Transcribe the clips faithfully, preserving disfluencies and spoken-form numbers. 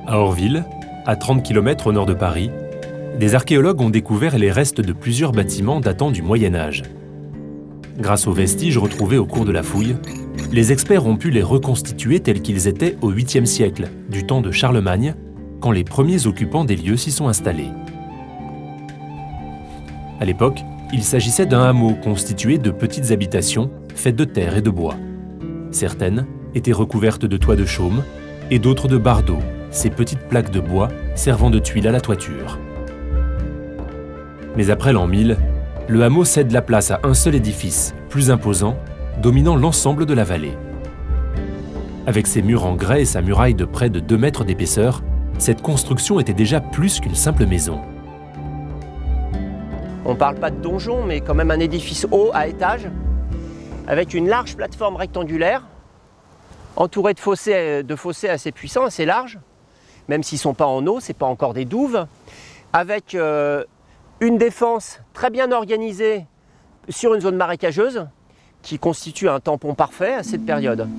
À Orville, à trente kilomètres au nord de Paris, des archéologues ont découvert les restes de plusieurs bâtiments datant du Moyen Âge. Grâce aux vestiges retrouvés au cours de la fouille, les experts ont pu les reconstituer tels qu'ils étaient au huitième siècle, du temps de Charlemagne, quand les premiers occupants des lieux s'y sont installés. À l'époque, il s'agissait d'un hameau constitué de petites habitations faites de terre et de bois. Certaines étaient recouvertes de toits de chaume et d'autres de bardeaux, ces petites plaques de bois servant de tuiles à la toiture. Mais après l'an mille, le hameau cède la place à un seul édifice, plus imposant, dominant l'ensemble de la vallée. Avec ses murs en grès et sa muraille de près de deux mètres d'épaisseur, cette construction était déjà plus qu'une simple maison. On ne parle pas de donjon, mais quand même un édifice haut à étage, avec une large plateforme rectangulaire, entourée de fossés, de fossés assez puissants, assez larges, même s'ils ne sont pas en eau, ce n'est pas encore des douves, avec euh, une défense très bien organisée sur une zone marécageuse, qui constitue un tampon parfait à cette période.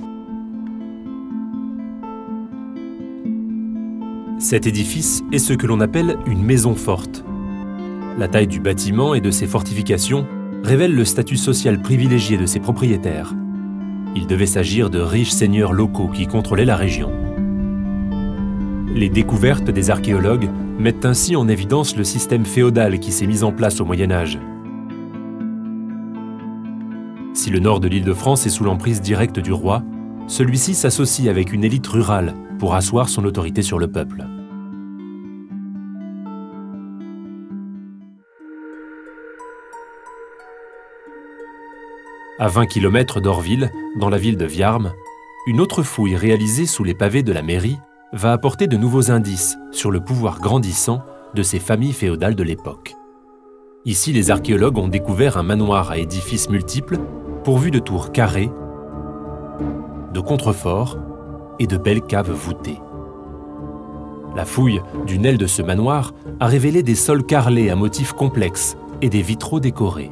Cet édifice est ce que l'on appelle une maison forte. La taille du bâtiment et de ses fortifications révèle le statut social privilégié de ses propriétaires. Il devait s'agir de riches seigneurs locaux qui contrôlaient la région. Les découvertes des archéologues mettent ainsi en évidence le système féodal qui s'est mis en place au Moyen Âge. Si le nord de l'Île-de-France est sous l'emprise directe du roi, celui-ci s'associe avec une élite rurale pour asseoir son autorité sur le peuple. À vingt kilomètres d'Orville, dans la ville de Viarmes, une autre fouille réalisée sous les pavés de la mairie va apporter de nouveaux indices sur le pouvoir grandissant de ces familles féodales de l'époque. Ici, les archéologues ont découvert un manoir à édifices multiples, pourvu de tours carrées, de contreforts et de belles caves voûtées. La fouille d'une aile de ce manoir a révélé des sols carrelés à motifs complexes et des vitraux décorés.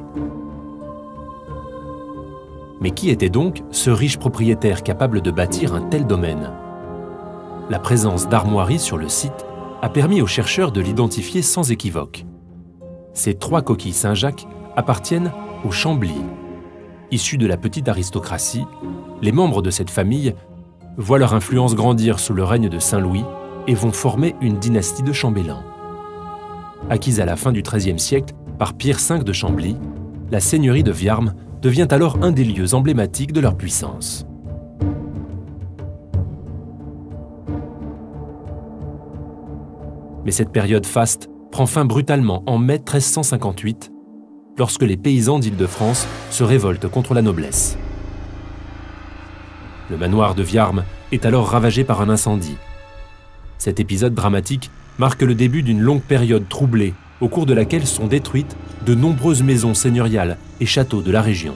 Mais qui était donc ce riche propriétaire capable de bâtir un tel domaine? La présence d'armoiries sur le site a permis aux chercheurs de l'identifier sans équivoque. Ces trois coquilles Saint-Jacques appartiennent aux Chambly. Issus de la petite aristocratie, les membres de cette famille voient leur influence grandir sous le règne de Saint-Louis et vont former une dynastie de chambellans. Acquise à la fin du treizième siècle par Pierre cinq de Chambly, la seigneurie de Viarmes devient alors un des lieux emblématiques de leur puissance. Mais cette période faste prend fin brutalement en mai treize cent cinquante-huit, lorsque les paysans d'Île-de-France se révoltent contre la noblesse. Le manoir de Viarmes est alors ravagé par un incendie. Cet épisode dramatique marque le début d'une longue période troublée, au cours de laquelle sont détruites de nombreuses maisons seigneuriales et châteaux de la région.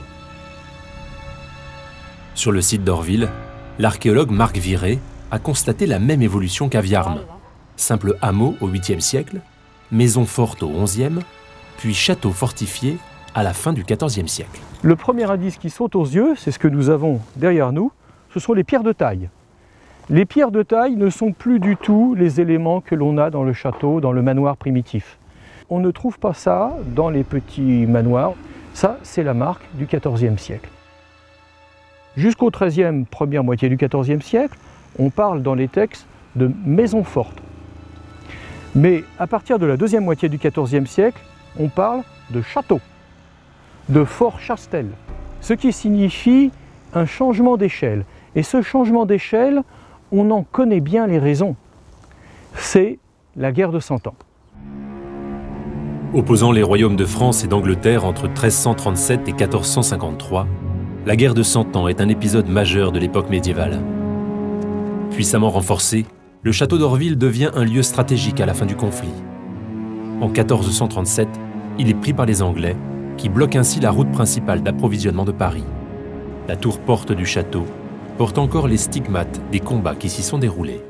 Sur le site d'Orville, l'archéologue Marc Viré a constaté la même évolution qu'à Viarmes. Simple hameau au huitième siècle, maison forte au onzième, puis château fortifié à la fin du quatorzième siècle. Le premier indice qui saute aux yeux, c'est ce que nous avons derrière nous, ce sont les pierres de taille. Les pierres de taille ne sont plus du tout les éléments que l'on a dans le château, dans le manoir primitif. On ne trouve pas ça dans les petits manoirs. Ça, c'est la marque du quatorzième siècle. Jusqu'au treizième, première moitié du quatorzième siècle, on parle dans les textes de maison forte. Mais à partir de la deuxième moitié du quatorzième siècle, on parle de château, de fort Chastel, ce qui signifie un changement d'échelle. Et ce changement d'échelle, on en connaît bien les raisons. C'est la guerre de Cent Ans. Opposant les royaumes de France et d'Angleterre entre treize cent trente-sept et quatorze cent cinquante-trois, la guerre de Cent Ans est un épisode majeur de l'époque médiévale. Puissamment renforcé, le château d'Orville devient un lieu stratégique à la fin du conflit. En quatorze cent trente-sept, il est pris par les Anglais, qui bloquent ainsi la route principale d'approvisionnement de Paris. La tour porte du château porte encore les stigmates des combats qui s'y sont déroulés.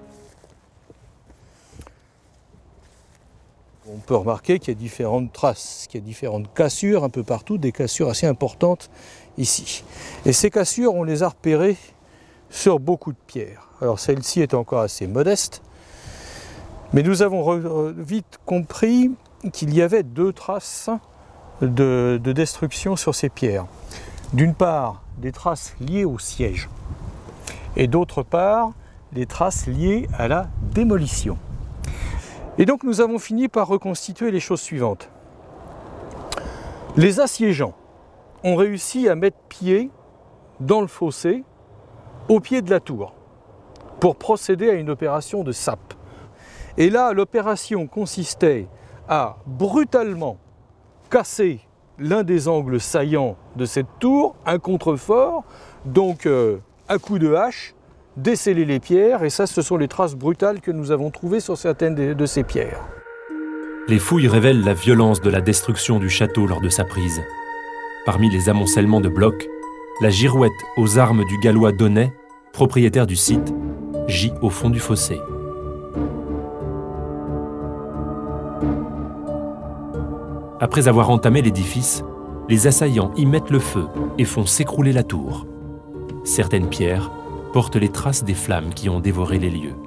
On peut remarquer qu'il y a différentes traces, qu'il y a différentes cassures un peu partout, des cassures assez importantes ici. Et ces cassures, on les a repérées sur beaucoup de pierres. Alors celle-ci est encore assez modeste, Mais nous avons vite compris qu'il y avait deux traces de, de destruction sur ces pierres. D'une part, des traces liées au siège, et d'autre part, des traces liées à la démolition. Et donc nous avons fini par reconstituer les choses suivantes. Les assiégeants ont réussi à mettre pied dans le fossé, au pied de la tour, pour procéder à une opération de sape. Et là, l'opération consistait à brutalement casser l'un des angles saillants de cette tour, un contrefort, donc euh, à coup de hache, déceler les pierres, et ça, ce sont les traces brutales que nous avons trouvées sur certaines de, de ces pierres. Les fouilles révèlent la violence de la destruction du château lors de sa prise. Parmi les amoncellements de blocs, la girouette aux armes du Gallois Donnet, propriétaire du site, gît au fond du fossé. Après avoir entamé l'édifice, les assaillants y mettent le feu et font s'écrouler la tour. Certaines pierres portent les traces des flammes qui ont dévoré les lieux.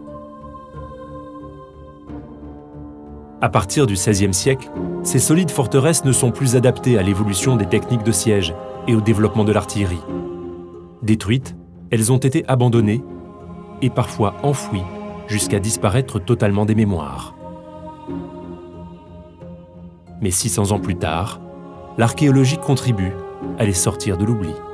À partir du seizième siècle, ces solides forteresses ne sont plus adaptées à l'évolution des techniques de siège et au développement de l'artillerie. Détruites, elles ont été abandonnées et parfois enfouies jusqu'à disparaître totalement des mémoires. Mais six cents ans plus tard, l'archéologie contribue à les sortir de l'oubli.